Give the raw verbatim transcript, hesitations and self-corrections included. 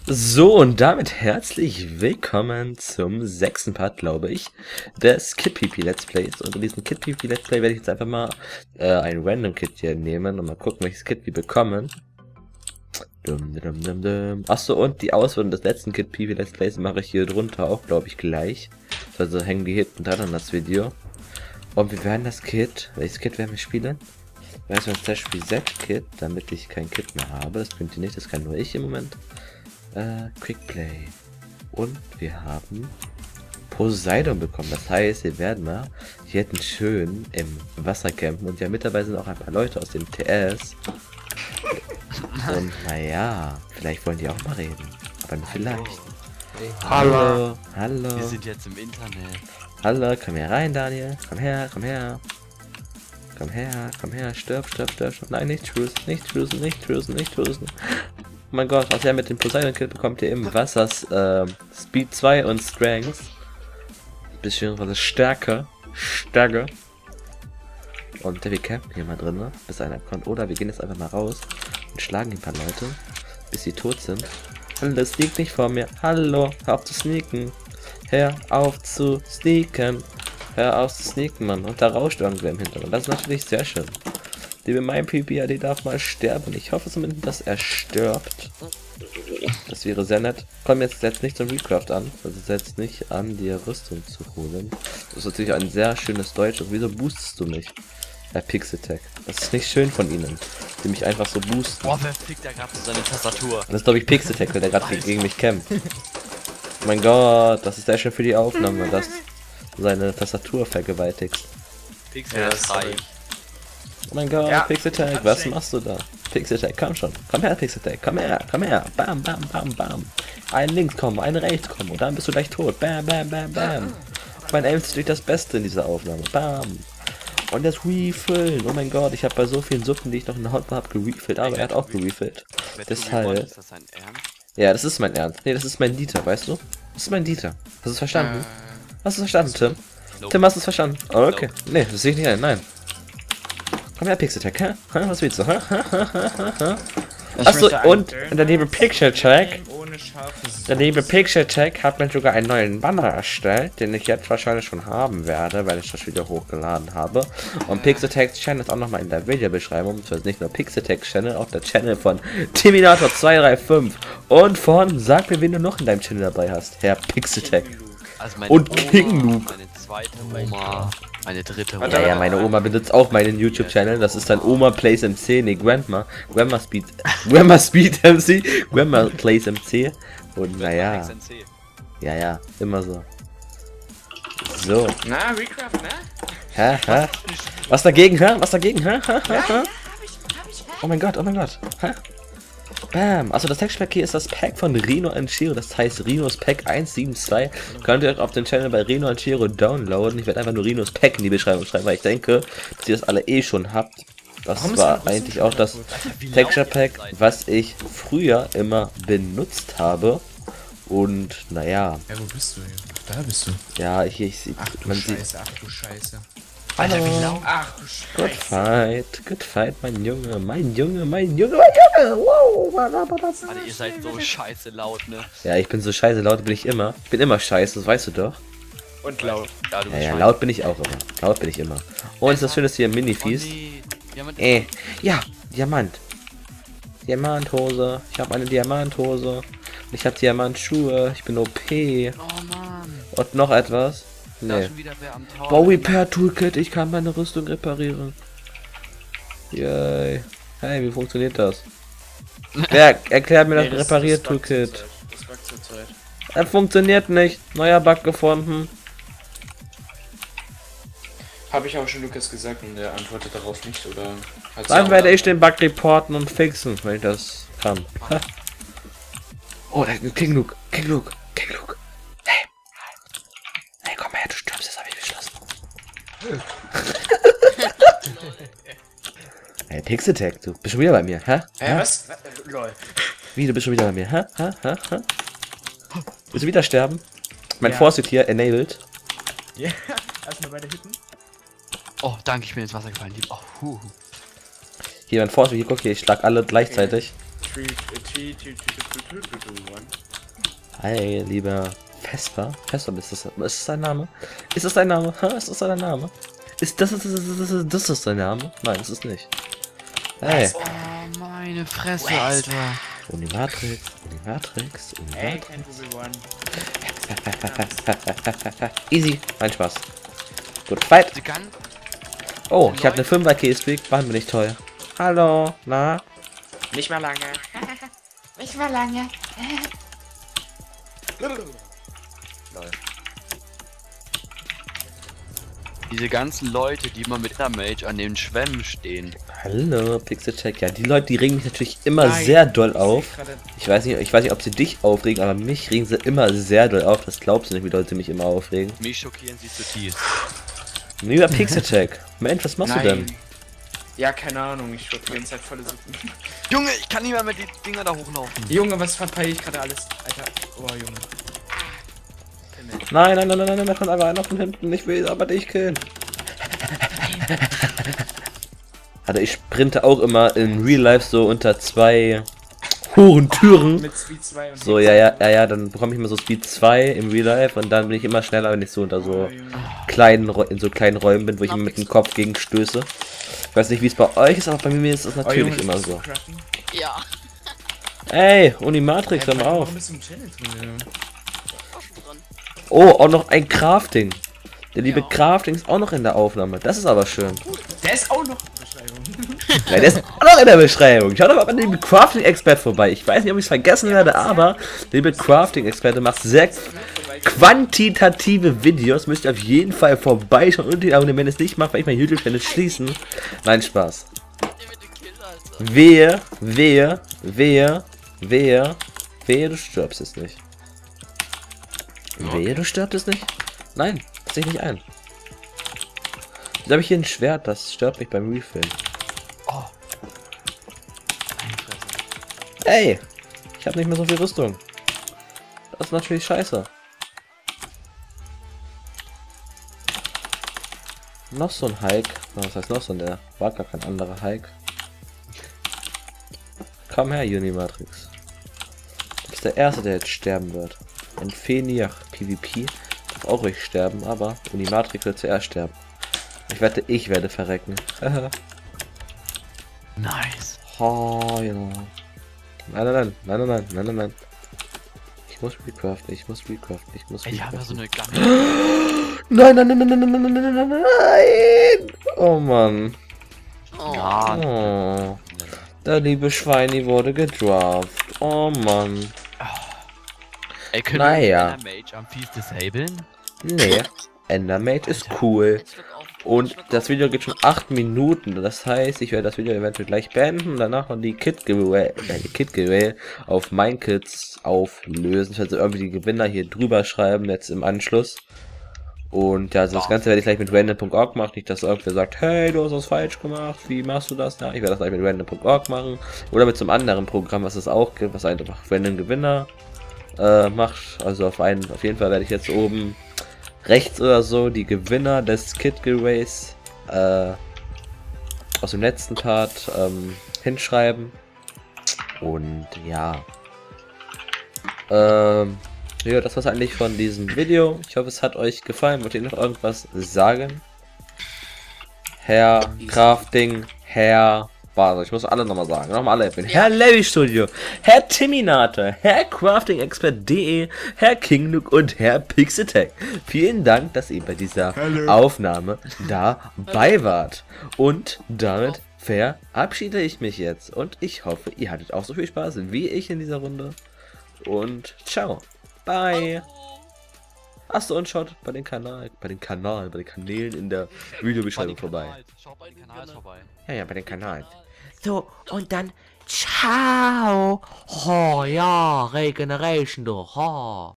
So, und damit herzlich willkommen zum sechsten Part, glaube ich, des KidPeePee Let's Plays. Und in diesem KidPeePee Let's Play werde ich jetzt einfach mal äh, ein Random Kit hier nehmen und mal gucken, welches Kit wir bekommen. Dum, dum, dum, dum. Achso, und die Auswahl des letzten KidPeePee Let's Plays mache ich hier drunter auch, glaube ich, gleich. Also hängen die hinten dran an das Video. Und wir werden das Kit, welches Kit werden wir spielen? Erstmal das Slash Reset Kit, damit ich kein Kit mehr habe. Das könnt ihr nicht, das kann nur ich im Moment. Äh, Quick Play. Und wir haben Poseidon bekommen. Das heißt, wir werden mal hier hinten schön im Wasser campen. Und ja, mittlerweile sind auch ein paar Leute aus dem T S. Und naja, vielleicht wollen die auch mal reden. Aber nur vielleicht. Hey. Hallo. Hallo. Wir sind jetzt im Internet. Hallo, komm her rein, Daniel. Komm her, komm her. Komm her, komm her. Stirb, stirb, stirb. stirb. Nein, nicht cruisen, nicht cruisen, nicht cruisen, nicht cruisen. Oh mein Gott, was ihr mit dem Poseidon Kit bekommt ihr im Wassers äh, Speed zwei und Strength. Beziehungsweise Stärke. Stärke. Und wir campen hier mal drin, ne? Bis einer kommt. Oder wir gehen jetzt einfach mal raus und schlagen ein paar Leute, bis sie tot sind. Hallo, sneak nicht vor mir. Hallo, hör auf zu sneaken. Hör auf zu sneaken. Hör auf zu sneaken, Mann. Und da rauscht irgendwer im Hintergrund. Das ist natürlich sehr schön. Liebe mein P P, die darf mal sterben. Ich hoffe zumindest, dass er stirbt. Das wäre sehr nett. Komm jetzt, jetzt nicht zum Recraft an. Also setzt nicht an, dir Rüstung zu holen. Das ist natürlich ein sehr schönes Deutsch. Und wieso boostest du mich? Herr Pixeltech. Das ist nicht schön von ihnen, die mich einfach so boosten. Boah, wer fickt da gerade so seine Tastatur? Das ist, glaube ich, Pixeltech, weil der gerade gegen mich kämpft. Oh mein Gott, das ist sehr schön für die Aufnahme, dass du seine Tastatur vergewaltigst. Pixel Ja, ist reich. Oh mein Gott, Ja, Pixeltech, was machst du da? Pixeltech, komm schon. Komm her, Pixeltech, komm her, komm her. Bam, bam, bam, bam. Ein links kommen, ein rechts kommen und dann bist du gleich tot. Bam, bam, bam, bam. Mein Aim ist durch das Beste in dieser Aufnahme. Bam. Und das Refillen. Oh mein Gott, ich habe bei so vielen Suppen, die ich noch in der Haut habe, gerefillt. Aber er hat auch gerefillt. Deshalb. Ist das ein Ernst? Ja, das ist mein Ernst. Nee, das ist mein Dieter, weißt du? Das ist mein Dieter. Hast du es verstanden? Hast du es verstanden, Tim? Nope. Tim, hast du es verstanden? Oh, okay. Nope. Nee, das sehe ich nicht ein. Nein. Komm her, Pixeltech, hä? Hä? Was willst du? Hä? Hä? Hä? Hä? Hä? Achso, und der liebe Pixeltech, der liebe Pixeltech hat mir sogar einen neuen Banner erstellt, den ich jetzt wahrscheinlich schon haben werde, weil ich das Video hochgeladen habe. Und Pixeltech Channel ist auch nochmal in der Videobeschreibung, das heißt nicht nur Pixeltech Channel, auch der Channel von Terminator zwei drei fünf und von, sag mir, wen du noch in deinem Channel dabei hast, Herr Pixeltech. Also meine Und Oma, King Luke. meine zweite Oma, meine dritte Oma. Ja, ja, meine Oma benutzt auch meinen YouTube-Channel. Das ist dann Oma Plays M C, nee, Grandma. Grandma Speed. Grandma Speed M C. Grandma Plays M C. Und naja. Ja, ja, immer so. So. Na, Recraft, ne? Hä, hä? Was dagegen, hä? Was dagegen, hä? Hä, hä, hä? Oh mein Gott, oh mein Gott. Hä? Bam. Also das Textpack hier ist das Pack von Reno Chiro, das heißt Renos Pack eins sieben zwei. Könnt ihr euch auf den Channel bei Reno Chiro downloaden. Ich werde einfach nur Renos Pack in die Beschreibung schreiben, weil ich denke, dass ihr das alle eh schon habt. Das Warum war ist denn eigentlich auch das Texture Pack, was ich früher immer benutzt habe. Und naja. Ja, wo bist du hier? Da bist du. Ja, ich, ich, ich Ach du man Scheiße, sieht. ach du Scheiße. Alter, wie Hallo. laut. Ach, du Good Scheiße. fight, good fight, mein Junge, mein Junge, mein Junge, mein Junge, wow, Alter, ihr seid so scheiße laut, ne? ja, ich bin so scheiße laut, bin ich immer. Ich bin immer scheiße, das weißt du doch. Und laut. Ja, du Ja, bist ja, scheiße. laut bin ich auch immer. Laut bin ich immer. Und ist das schön, dass hier Oh Mini-Fies. nee. Jemand Äh, ja, Diamant. Diamanthose. Ich habe eine Diamanthose. Ich habe Diamantschuhe. Ich bin O P. Oh Mann. Und noch etwas? Da Nee. ist schon wieder wer am Tor. Wow, Repair Toolkit. Ich kann meine Rüstung reparieren. Yay. Hey, wie funktioniert das? Wer erklärt mir das Reparier-Toolkit? Das war zur Zeit. Er funktioniert nicht. Neuer Bug gefunden. Habe ich auch schon Lukas gesagt und der antwortet darauf nicht, oder? Hat sie Dann auch- werde ich den Bug reporten und fixen, wenn ich das kann. Ha. Oh, da King Luke, King Luke, King Luke. Hey. Hey, komm her, du stirbst, das habe ich beschlossen. Hey, Pixeltech, du bist schon wieder bei mir, hä? Hä, was? Äh, Lol. Wie, du bist schon wieder bei mir, hä? Hä? Hä? Hä? Willst du wieder sterben? Mein Ja. Force hier enabled. Ja, erstmal beide hitten. Oh, danke, ich bin ins Wasser gefallen. lieb. Oh, huh. Hier, mein Force hier, guck hier, ich schlag alle gleichzeitig. Three, uh, three, two, two, two, two, two, two, one. Hi, lieber Vesper. Vesper, ist das, ist das dein Name? Ist das dein Name? Ha, ist das dein Name? Ist das, das, das, das, das, das ist dein Name? Nein, ist es nicht. Hey. Oh, meine Fresse, Alter. Unimatrix, Unimatrix, Hey, Unimatrix. can't we one? Easy, mein Spaß. Gut, fight. Die kann. Oh, ich habe eine fünfer Keystreak, waren wir nicht toll. Hallo, na? Nicht mehr lange. Nicht mehr lange. Diese ganzen Leute, die immer mit Damage an den Schwämmen stehen. Hallo, Pixelcheck. Ja, die Leute, die regen mich natürlich immer Nein, sehr doll ich auf. seh grade- Ich weiß nicht, ich weiß nicht, ob sie dich aufregen, aber mich regen sie immer sehr doll auf. Das glaubst du nicht, wie Leute mich immer aufregen. Mich schockieren sie zutiefst. Lieber Pixelcheck. Mensch, was machst du denn? Ja, keine Ahnung, ich wurde die ganze Zeit volle Suppen. Junge, ich kann nicht mehr mit den Dinger da hochlaufen. Junge, was verpeile ich gerade alles? Alter, oh Junge. Nein, nein, nein, nein, nein, da kommt einfach einer von hinten. Ich will aber dich killen. Also ich sprinte auch immer in Real Life so unter zwei hohen Türen. Mit Speed zwei und So, ja, ja, ja, ja, dann bekomme ich immer so Speed zwei im Real Life und dann bin ich immer schneller, wenn ich so unter so kleinen, Räu- in so kleinen Räumen bin, wo ich immer mit dem Kopf gegen stöße. Ich weiß nicht, wie es bei euch ist, aber bei mir ist das Oh, natürlich Junge, immer das ist so. craften. Ja. Ey, Unimatrix, hör Hey, mal warum auf. bist du im Channel drin, Junge? Drin. Oh, auch noch ein Crafting. Der liebe Ja. Crafting ist auch noch in der Aufnahme. Das ist aber schön. Der ist auch noch in der Beschreibung. Ja, der ist auch noch in der Beschreibung. Schaut doch mal bei dem Crafting-Expert vorbei. Ich weiß nicht, ob ich es vergessen werde, aber der liebe Crafting-Experte macht sehr quantitative Videos. Müsst ihr auf jeden Fall vorbeischauen und ihn abonnieren, wenn ihr es nicht macht, weil ich mein YouTube-Channel schließen. Nein, Spaß. Der mit dem Kill, Alter. Wehe, wehe, wehe, wehe, wehe, du stirbst es nicht. Wehe, du stirbst es nicht? Nein, das sehe ich nicht ein. Jetzt habe ich hier ein Schwert, das stirbt mich beim Refillen. Oh. Meine Fresse. Ey, ich habe nicht mehr so viel Rüstung. Das ist natürlich scheiße. Noch so ein Hike. Was heißt noch so ein? Der war gar kein anderer Hike. Komm her, Unimatrix. Du bist der Erste, der jetzt sterben wird. Und Feniach PvP darf auch ruhig sterben, aber Unimatrix wird zuerst sterben. Ich wette, ich werde verrecken. Nice. Oh, ja. Nein, nein, nein, nein, nein, nein, nein, nein, nein. Ich muss recraften, ich muss recraften, ich muss Ich habe ja so recraften. eine Gun. Nein, nein, nein, nein, nein, nein, nein, nein, nein, nein. Oh Mann. Oh. Ja. Oh. Der liebe Schweini wurde gedraft. Oh Mann. Ey, können Naja. wir Mage am Fies disablen? Nee. Endermate ist cool. Ich würd auf- Und ich würd das auf- Video geht schon acht Minuten. Das heißt, ich werde das Video eventuell gleich beenden und danach noch die Kit Giveaway, äh, die Kit Giveaway auf Minecits auflösen. Ich werde irgendwie die Gewinner hier drüber schreiben, jetzt im Anschluss. Und ja, also das Ganze werde ich gleich mit random punkt org machen. Nicht, dass irgendwer sagt, hey, du hast was falsch gemacht. Wie machst du das? Ja, ich werde das gleich mit random punkt org machen. Oder mit so einem anderen Programm, was es auch gibt, was einfach random Gewinner äh, macht. Also auf einen, auf jeden Fall werde ich jetzt oben rechts oder so die Gewinner des Kit Giveaways äh, aus dem letzten Part ähm, hinschreiben. Und ja. Ähm, ja, das war's eigentlich von diesem Video. Ich hoffe, es hat euch gefallen. Wollt ihr noch irgendwas sagen? Herr Crafting, Herr... Warte, ich muss alle nochmal sagen. Nochmal alle erwähnen. Herr Levi Studio, Herr Timinator, Herr Crafting Expert punkt de, Herr Kingnuke und Herr Pixeltech. Vielen Dank, dass ihr bei dieser Aufnahme dabei wart. Und damit verabschiede ich mich jetzt. Und ich hoffe, ihr hattet auch so viel Spaß wie ich in dieser Runde. Und ciao. Bye. Achso, und schaut bei den Kanal, bei den Kanal, bei den Kanälen in der Videobeschreibung vorbei. Schau bei den Kanals vorbei. Ja, ja, bei den Kanälen. So, und dann ciao. Oh ja, Regeneration, du. Oh.